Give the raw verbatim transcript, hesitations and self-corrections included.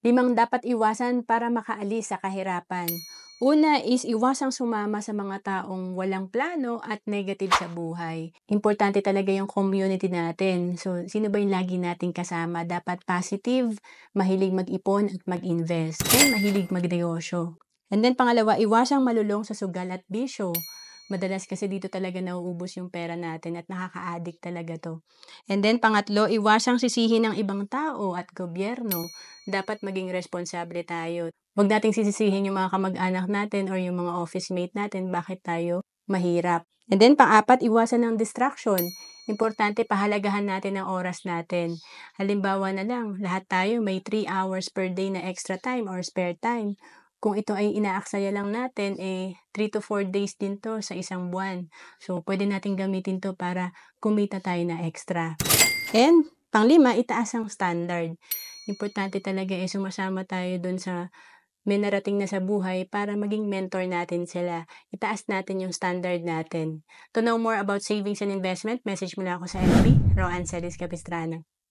Limang dapat iwasan para makaalis sa kahirapan. Una is iwasang sumama sa mga taong walang plano at negative sa buhay. Importante talaga yung community natin. So, sino ba yung lagi nating kasama? Dapat positive, mahilig mag-ipon at mag-invest, and mahilig magnegosyo. And then pangalawa, iwasang malulong sa sugal at bisyo. Madalas kasi dito talaga nauubos yung pera natin at nakaka-addict talaga to. And then pangatlo, iwasang sisihin ng ibang tao at gobyerno. Dapat maging responsable tayo. Huwag nating sisisihin yung mga kamag-anak natin or yung mga office mate natin bakit tayo mahirap. And then pang-apat, iwasan ng distraction. Importante pahalagahan natin ang oras natin. Halimbawa na lang, lahat tayo may three hours per day na extra time or spare time. Kung ito ay inaaksaya lang natin, eh three to four days din to sa isang buwan. So, pwede natin gamitin to para kumita tayo na extra. And panglima, itaas ang standard. Importante talaga eh sumasama tayo dun sa may narating na sa buhay para maging mentor natin sila. Itaas natin yung standard natin. To know more about savings and investment, message mo lang ako sa F B, Roanne Celis Capistrano.